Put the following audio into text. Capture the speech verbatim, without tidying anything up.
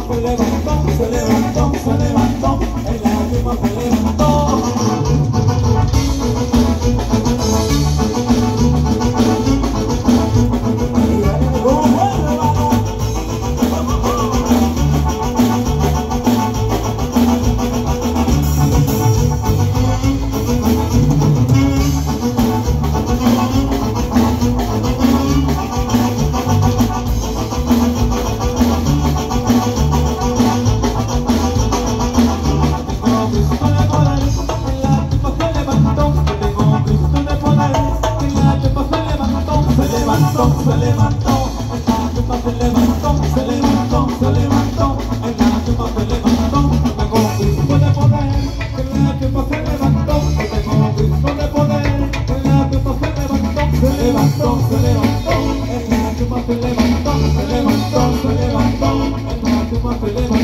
se levantó, se levantó, se levantó, en la tumba se levantó. Se levantó, en la tumba se levantó, se levantó, se levantó, en la tumba se levantó. Tengo Cristo de poder, en la tumba se levantó. Tengo Cristo de poder, en la tumba se levantó, se levantó, se levantó, en la tumba se levantó, se levantó, se levantó, en la tumba se levantó.